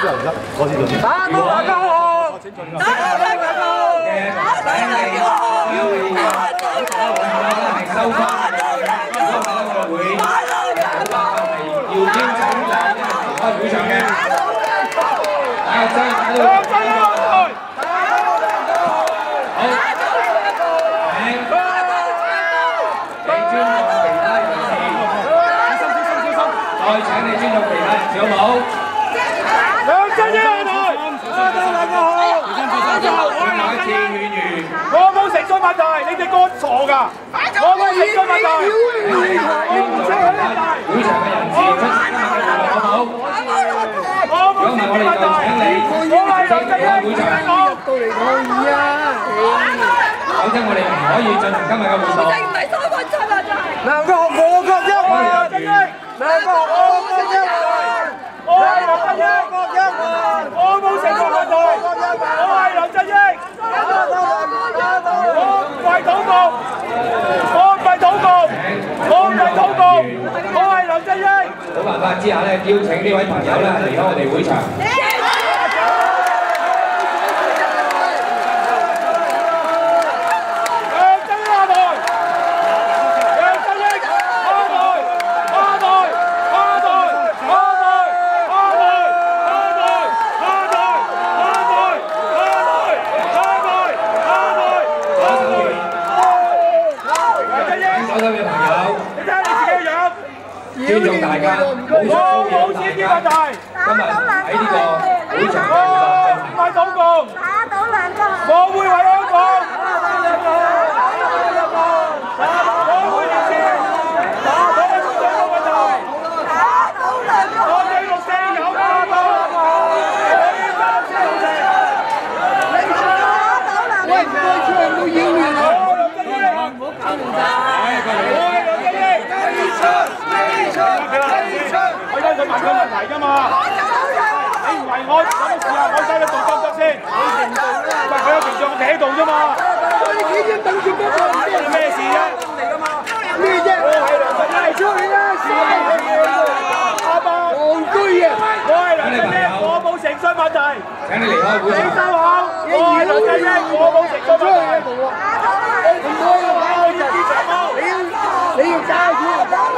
打到大家好，打到大家好，打到大家好， 收翻，因為我哋會要邀請大家離開會場嘅。再請你尊重其他人士好唔好？ 梁振英下台，大家好， 最後一次勸喻， 我冇誠信問題，你哋個傻㗎，我冇誠信問題， 會場嘅人士出聲好唔好？如果唔係我哋就請你離開會場。否則我哋唔可以進行今日嘅活動。 能夠學我國一萬，能夠學我國一萬，我係梁振英，我冇誠信問題，我係梁振英，我唔係土共，我唔係土共，我唔係土共，我係梁振英。 冇辦法之下咧，邀請呢位朋友咧離開我哋會場。尊重大家，冇騷擾大家。今日喺呢個會場唔係土共，我會為香港，我會完善打倒中國問題，我哋六四有打倒， 喂，全部英語啊！ 唔好搞亂晒。我因佢問佢問題㗎嘛，你唔係我咁試下，我收你動作得先。喂，佢有程序，我企喺度啫嘛。 你幾點等住嗰個？ 咩事啫？ 咩啫？ 我係梁振英，出去啦！阿伯， 戇居啊！ 我係梁振英，我冇誠信問題。 請你離開會場。 你收口，我係梁振英，我冇誠信問題。 唔可以打我就你要揸住。